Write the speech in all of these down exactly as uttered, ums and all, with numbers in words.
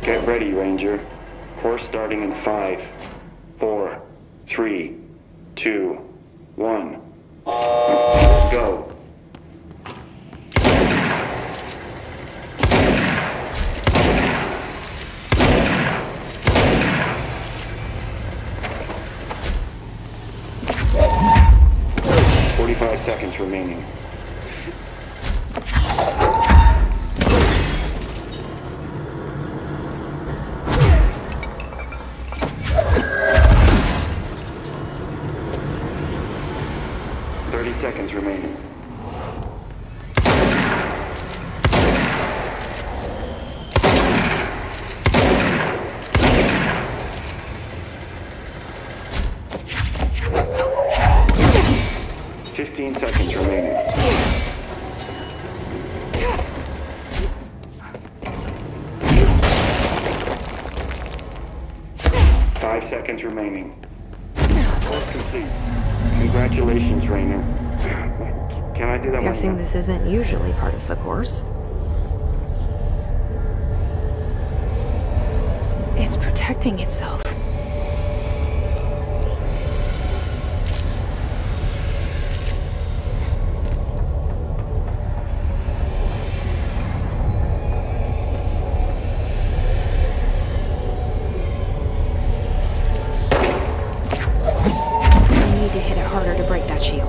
Get ready, Ranger. Course starting in five, four, three, two, one. Go. Forty-five seconds remaining. Thirty seconds remaining. Fifteen seconds remaining. Five seconds remaining. Course complete. Congratulations, Rainer. Can I do that? Guessing one this isn't usually part of the course. It's protecting itself. I need to hit it harder to break that shield.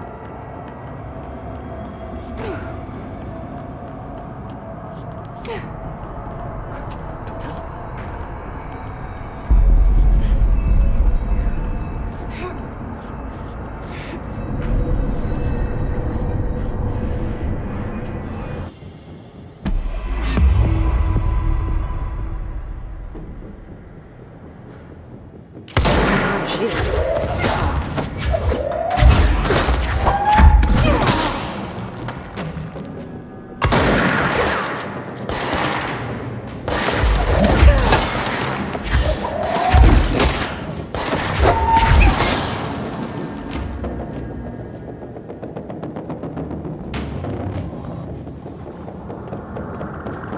Yeah.